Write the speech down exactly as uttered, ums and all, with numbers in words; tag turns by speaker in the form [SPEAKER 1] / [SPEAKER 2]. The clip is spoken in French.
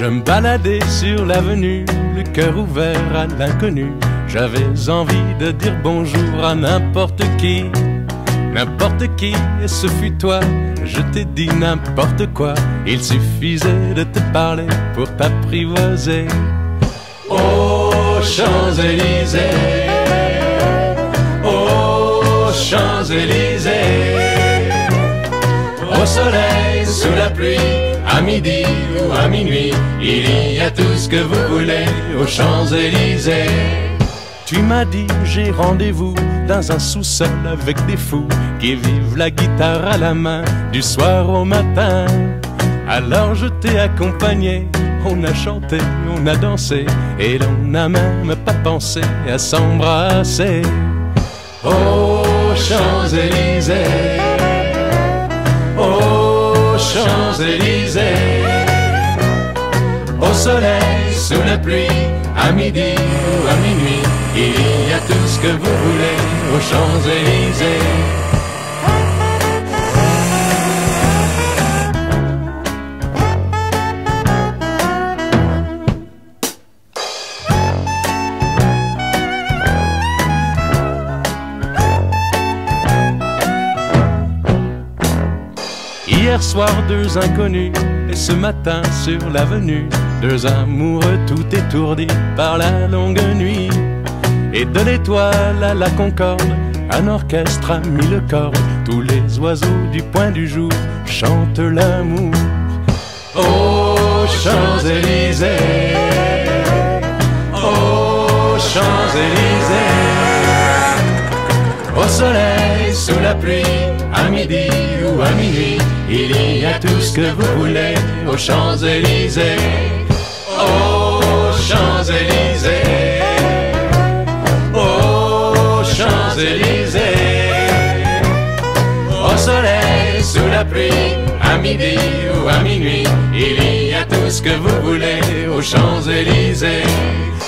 [SPEAKER 1] Je me baladais sur l'avenue, le cœur ouvert à l'inconnu. J'avais envie de dire bonjour à n'importe qui, n'importe qui, et ce fut toi. Je t'ai dit n'importe quoi, il suffisait de te parler pour t'apprivoiser. Aux Champs-Élysées, aux Champs-Élysées, au soleil, sous la pluie, à midi ou à minuit, il y a tout ce que vous voulez aux Champs-Élysées. Tu m'as dit j'ai rendez-vous dans un sous-sol avec des fous qui vivent la guitare à la main du soir au matin. Alors je t'ai accompagné, on a chanté, on a dansé et l'on n'a même pas pensé à s'embrasser. Aux Champs-Élysées, aux Champs-Élysées, au soleil, sous la pluie, à midi ou à minuit, il y a tout ce que vous voulez aux Champs-Élysées. Hier soir, deux inconnus, et ce matin sur l'avenue, deux amoureux tout étourdis par la longue nuit. Et de l'étoile à la Concorde, un orchestre a mis le corps. Tous les oiseaux du point du jour chantent l'amour. Aux Champs-Élysées, aux Champs-Élysées, au soleil, sous la pluie, à midi ou à minuit, il y a tout ce que vous voulez aux Champs-Élysées. Aux Champs-Élysées, aux Champs-Élysées, au soleil, sous la pluie, à midi ou à minuit, il y a tout ce que vous voulez aux Champs-Élysées.